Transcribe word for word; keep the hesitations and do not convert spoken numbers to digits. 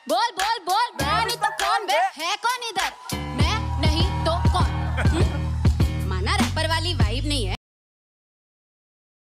बोल बोल बोल, मैं नहीं तो कौन बे? है कौन इधर? मैं नहीं तो कौन? माना रैपर वाली वाइब नहीं है,